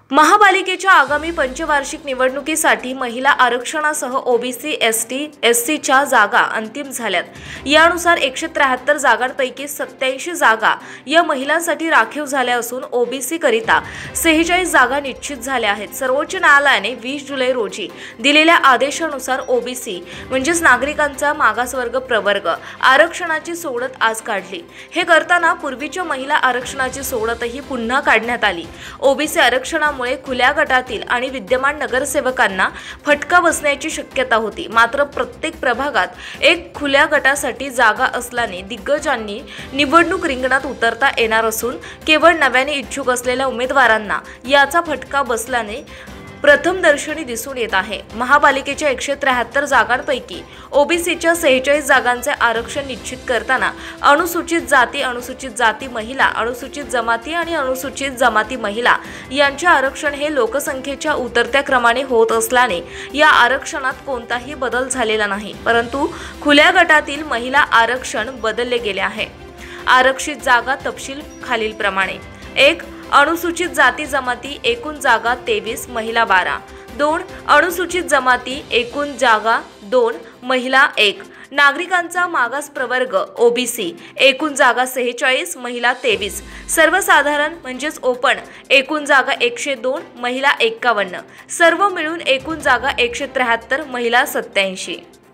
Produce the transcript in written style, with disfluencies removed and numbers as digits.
महापालिकेच्या आगामी पंचवार्षिक निवडणुकीसाठी महिला आरक्षणासह ओबीसी, एसटी, एससीच्या जागा अंतिम झाल्यात। यानुसार 173 जागांपैकी 87 जागा या महिलांसाठी राखीव झाल्या असून ओबीसी करिता 46 जागा निश्चित झाल्या आहेत। सर्वोच्च न्यायालयाने 20 जुलै रोजी दिलेल्या आदेशानुसार ओबीसी म्हणजेच नागरिकांचा मागासवर्ग प्रवर्ग आरक्षणाची सोडत आज काढली। हे करताना पूर्वीच्या महिला आरक्षणाची सोडतही पुन्हा काढण्यात आली। ओबीसी आरक्षणामुळे खुल्या गटातील आणि विद्यमान नगरसेवकांना फटका बसण्याची शक्यता होती। मात्र प्रत्येक प्रभागात एक खुल्या गटासाठी जागा असल्याने दिग्गजांनी निवडणूक रिंगणात उतरता येणार असून केवळ नव्याने इच्छुक असलेल्या उमेदवारांना याचा फटका बसल्याने प्रथम दर्शनी दिसून येत आहे। महापालिकेच्या 173 जागांपैकी ओबीसीच्या 46 जागांचे आरक्षण निश्चित करताना अनुसूचित जाती महिला, अनुसूचित जमाती आणि अनुसूचित जमाती महिला यांचे आरक्षण हे लोकसंख्येच्या उतरत्या क्रमाने होत असल्याने या आरक्षणात कोणताही बदल झालेला नाही, परंतु खुल्या गटातील महिला आरक्षण बदलले गेले आहे। आरक्षित जागा तपशील खालीलप्रमाणे: 1. अनुसूचित जाती जमाती एकूण जागा 23, महिला 12. 2. अनुसूचित जमाती एकूण जागा 2, महिला 1. नागरिकांचा मागास प्रवर्ग ओबीसी एकूण जागा 46, महिला 23. सर्वसाधारण म्हणजेच ओपन एकूण जागा 102, महिला 51. सर्व मिळून एकूण जागा 173, महिला 87.